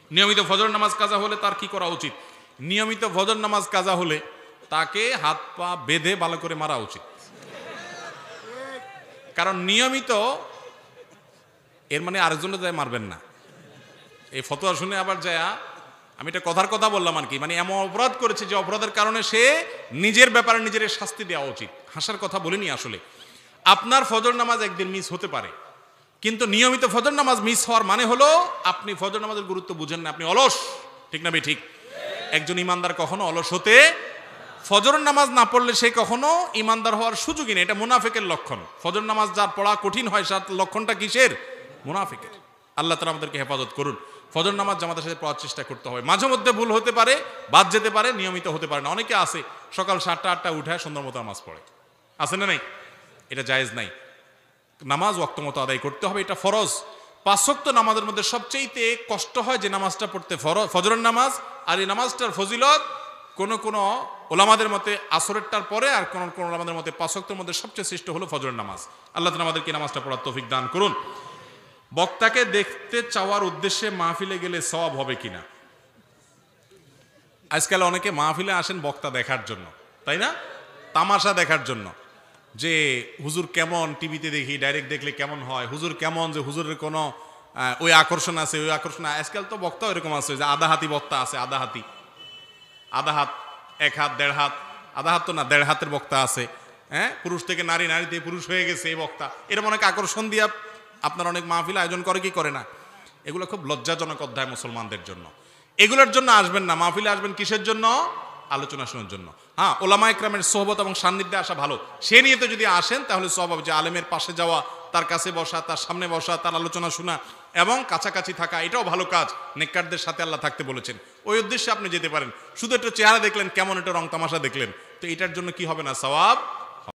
নিয়মিত ফজর নামাজ কাজা হলে তার কি করা উচিত? নিয়মিত ফজর নামাজ কাজা হলে তাকে হাত পা বেঁধে ভালো করে মারা উচিত। কারণ নিয়মিত এর মানে আরেকজনে যায় মারবেন না। এই ফতোয়া শুনে আবার যায়, আমি এটা কথার কথা বললাম আর কি, মানে এমন অপরাধ করেছে যে অপরাধের কারণে সে নিজের ব্যাপারে নিজের শাস্তি দেওয়া উচিত। হাসার কথা বলিনি আসলে। আপনার ফজর নামাজ একদিন মিস হতে পারে, কিন্তু নিয়মিত ফজর নামাজ মিস হওয়ার মানে হলো আপনি ফজর নামাজের গুরুত্ব বুঝেন না, আপনি অলস। ঠিক না ঠিক? একজন ইমানদার কখনো অলস হতে, ফজর নামাজ না পড়লে সে কখনো ইমানদার হওয়ার সুযোগই নেই। এটা মুনাফিকের লক্ষণ। ফজর নামাজ যার পড়া কঠিন হয় তার লক্ষণটা কিসের? মুনাফিকের। আল্লাহ তাআলা আমাদেরকে হেফাজত করুন। ফজর নামাজ জামাতের সাথে পড়ার চেষ্টা করতে হবে। মাঝে মধ্যে ভুল হতে পারে, বাদ যেতে পারে, নিয়মিত হতে পারে না। অনেকে আছে সকাল 7টা 8টা উঠে সুন্দর মতো নামাজ পড়ে, আছে না নাই? এটা জায়েজ নাই। নামাজ ওয়াক্ত মতো আদায় করতে হবে, এটা ফরজ। 5 ওয়াক্ত নামাজের মধ্যে সবচেয়ে কষ্ট হয় যে নামাজটা পড়তে, ফজরের নামাজ। আর এই নামাজটার ফজিলত কোন কোন ওলামাদের মতে আসরেরটার পরে, আর কোন কোন ওলামাদের মতে 5 ওয়াক্তের মধ্যে সবচেয়ে শ্রেষ্ঠ হলো ফজরের নামাজ। আল্লাহ তাআলা আমাদেরকে নামাজটা পড়ার তৌফিক দান করুন। বক্তাকে দেখতে চাওয়ার উদ্দেশ্যে মাহফিলে গেলে সওয়াব হবে কিনা? আজকাল অনেকে মাহফিলে আসেন বক্তা দেখার জন্য, তাই না? তামাশা দেখার জন্য, যে হুজুর কেমন, টিভিতে দেখি, ডাইরেক্ট দেখলে কেমন হয়, হুজুর কেমন, যে হুজুরের কোনো ওই আকর্ষণ আছে, ওই আকর্ষণ। আজকাল তো বক্তা এরকম আছে যে আধা হাতি বক্তা আছে, আধা হাত, 1 হাত 1.5 হাত, আধা হাত তো না, 1.5 হাতের বক্তা আছে। হ্যাঁ, পুরুষ থেকে নারী, নারী থেকে পুরুষ হয়ে গেছে এই বক্তা। এরকম অনেক আকর্ষণ দিয়া আপনার অনেক মাহফিল আয়োজন করে কি করে না? এগুলো খুব লজ্জাজনক অধ্যায় মুসলমানদের জন্য। এগুলোর জন্য আসবেন না। মাহফিলে আসবেন কিসের জন্য? আলোচনা শোনার জন্য। হ্যাঁ, ওলামা ইকরামের সোহবত এবং সান্নিধ্যে আসা ভালো। সে নিয়ে তো যদি আসেন তাহলে সওয়াব হবে। যে আলেমের পাশে যাওয়া, তার কাছে বসা, তার সামনে বসা, তার আলোচনা শোনা এবং কাছাকাছি থাকা, এটাও ভালো কাজ। নেককারদের সাথে আল্লাহ থাকতে বলেছেন, ওই উদ্দেশ্যে আপনি যেতে পারেন। শুধু একটু চেহারা দেখলেন কেমন, একটা রং তামাশা দেখলেন, তো এটার জন্য কি হবে না? সওয়াব